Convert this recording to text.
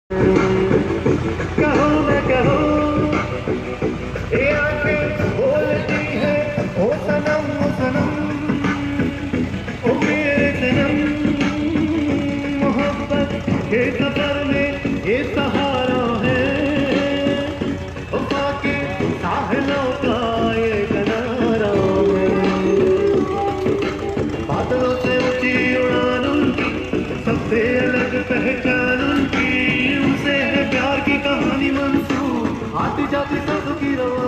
कहो न कहो ये आंखें बोलती है ओ सनम ओ सनम ओ मेरे सनम। मोहब्बत के सफर में ये सहारा है, वफा के साहिलों का ये किनारा है। बादलों से ऊंची उड़ान उनकी, सबसे अलग पहचान उनकी, उनसे है प्यार की कहानी मंसूर, आती जाती सबकी रवा।